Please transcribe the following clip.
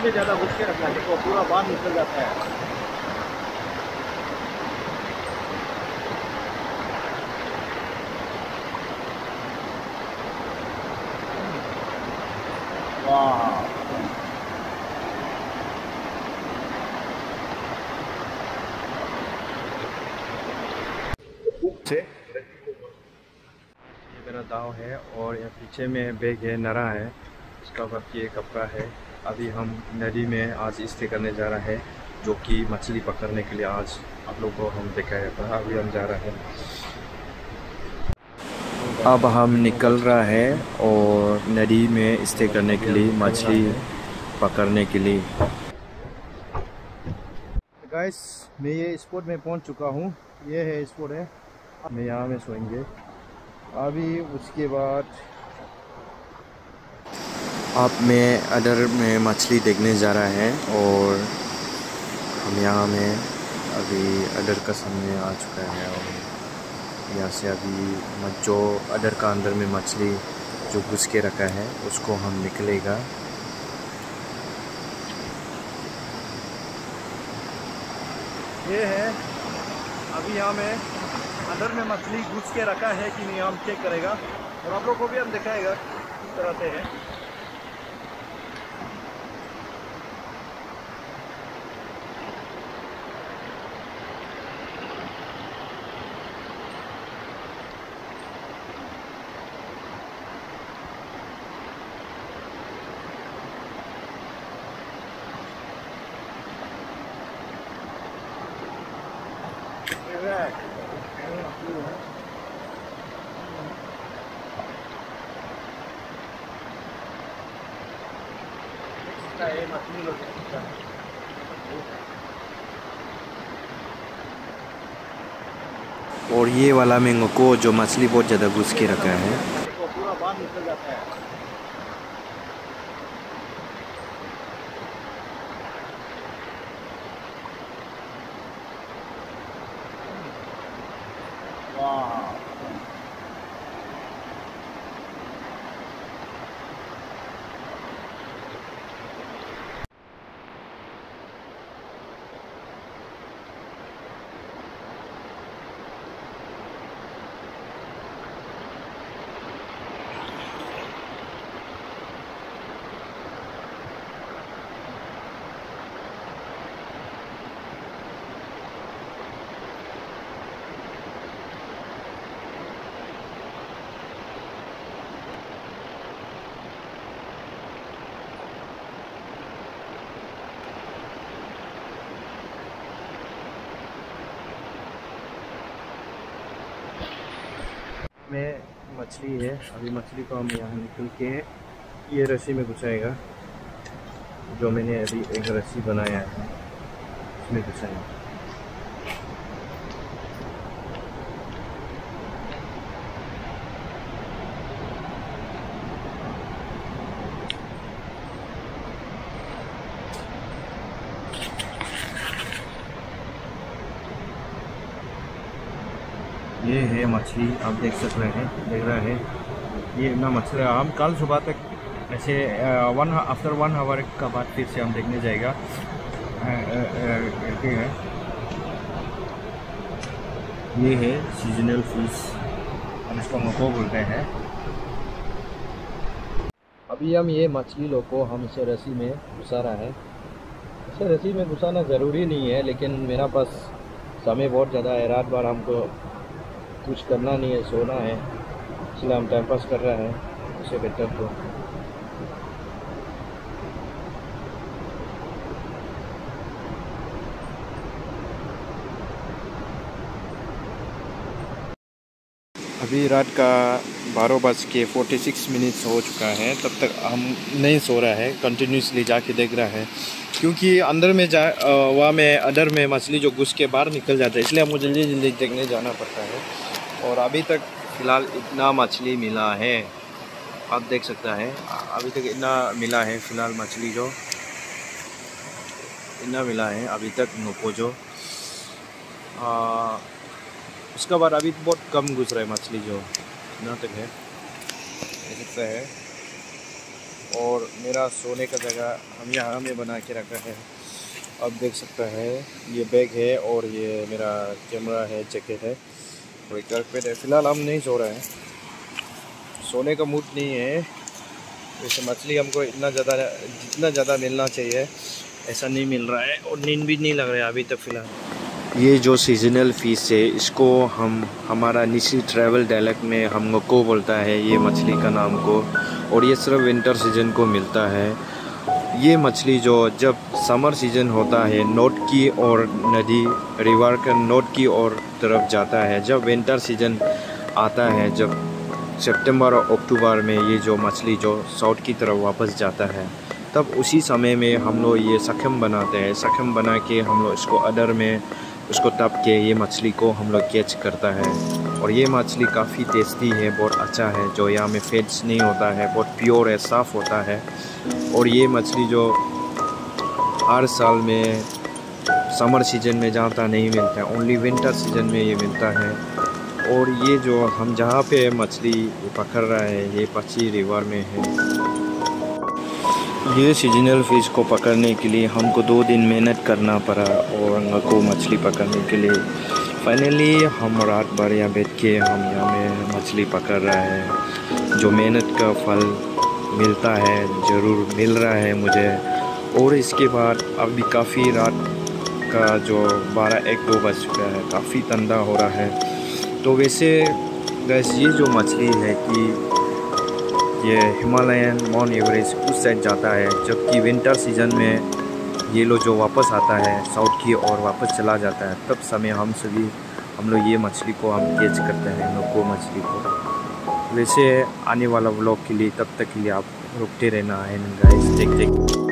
इसलिए ज़्यादा घुस के रखना है, देखो पूरा बाहर निकल जाता है। वाह, से ये मेरा दाव है और यहाँ पीछे में बैग है, नरा है, उसका बाद ये कपड़ा है। अभी हम नदी में आज स्टे करने जा रहा है, जो कि मछली पकड़ने के लिए आज आप लोग को हम दिखाया था। अभी हम जा रहे हैं, अब हम निकल रहा है और नदी में स्टे करने के लिए, मछली पकड़ने के लिए। गाइस, मैं ये स्पॉट में पहुंच चुका हूँ। ये है स्पॉट है, मैं यहाँ में सोएंगे। अभी उसके बाद अब मैं अदर में मछली देखने जा रहा है और हम यहाँ में अभी अदर का सामने आ चुका है और यहाँ से अभी जो अदर का अंदर में मछली जो घुस के रखा है उसको हम निकलेगा। ये है अभी यहाँ में अंदर में मछली घुस के रखा है कि नहीं, हम चेक करेगा और आप लोग को भी हम दिखाएगा किस तरह से है। और ये वाला मैंगो को जो मछली बहुत ज़्यादा घुस के रखा है, देखो पूरा बाहर निकल जाता है। वाह, में मछली है। अभी मछली को हम यहाँ निकल के ये रस्सी में घुसाएगा, जो मैंने अभी एक रस्सी बनाया है उसमें घुसाएगा। ये है मछली, आप देख रहे हैं ये इतना मछली। हम कल सुबह तक ऐसे आफ्टर 1 आवर का बाद फिर से हम देखने जाएगा करके है। ये है सीजनल फिश, हम इसको मको बोलते हैं। अभी हम ये मछली लोग को हम इसे रस्सी में घुसा रहा है। इसे रस्सी में घुसाना ज़रूरी नहीं है, लेकिन मेरा पास समय बहुत ज़्यादा है, रात भर हमको कुछ करना नहीं है, सोना है, इसलिए हम टाइम पास कर रहे हैं उसे बेटर को। अभी रात का 12:46 हो चुका है, तब तक हम नहीं सो रहा है, कंटिन्यूसली जाके देख रहा है, क्योंकि अंदर में वहाँ में अदर में मछली जो घुस के बाहर निकल जाता है, इसलिए हमको जल्दी जल्दी देखने जाना पड़ता है। और अभी तक फ़िलहाल इतना मछली मिला है, आप देख सकता है अभी तक इतना मिला है फ़िलहाल मछली, जो इतना मिला है अभी तक नुको जो। उसका बाद अभी बहुत कम घुस रहा है मछली, जो इतना तक है, देख सकता है। और मेरा सोने का जगह हम यहाँ में बना के रखा है। आप देख सकते हैं ये बैग है और ये मेरा कैमरा है, जैकेट है और एक कारपेट है। फ़िलहाल हम नहीं सो रहे हैं, सोने का मूड नहीं है। वैसे मछली हमको जितना ज़्यादा मिलना चाहिए ऐसा नहीं मिल रहा है और नींद भी नहीं लग रहा है अभी तक फ़िलहाल। ये जो सीजनल फ़िश है इसको हम हमारा निसी ट्रैवल डायलेक्ट में हम लोग को बोलता है ये मछली का नाम को, और ये सिर्फ विंटर सीजन को मिलता है। ये मछली जो जब समर सीजन होता है नॉर्थ की और नदी रिवर का नॉर्थ की ओर तरफ जाता है, जब विंटर सीजन आता है जब सितंबर और अक्टूबर में ये जो मछली जो साउथ की तरफ वापस जाता है, तब उसी समय में हम लोग ये सखम बनाते हैं। सखम बना के हम लोग इसको अदर में उसको तप के ये मछली को हम लोग कैच करता है। और ये मछली काफ़ी टेस्टी है, बहुत अच्छा है, जो यहाँ में फेट्स नहीं होता है, बहुत प्योर है, साफ़ होता है। और ये मछली जो हर साल में समर सीजन में ज़्यादा नहीं मिलता है, ओनली विंटर सीजन में ये मिलता है। और ये जो हम जहाँ पे मछली पकड़ रहा है ये पची रिवर में है। ये सीजनल फ़िश को पकड़ने के लिए हमको 2 दिन मेहनत करना पड़ा और हमको मछली पकड़ने के लिए फाइनली हम रात भर यहाँ बैठ के हम यहाँ में मछली पकड़ रहा है। जो मेहनत का फल मिलता है ज़रूर मिल रहा है मुझे। और इसके बाद अभी काफ़ी रात का जो 12-1-2 बज चुका है, काफ़ी ठंडा हो रहा है। तो वैसे गैस ये जो मछली है कि ये हिमालयन माउंट एवरेस्ट उस साइड जाता है, जबकि विंटर सीजन में ये लोग जो वापस आता है साउथ की ओर वापस चला जाता है, तब समय हम लोग ये मछली को हम कैच करते हैं, नको मछली को। वैसे आने वाला व्लॉग के लिए तब तक के लिए आप रुकते रहना है गाइस। देख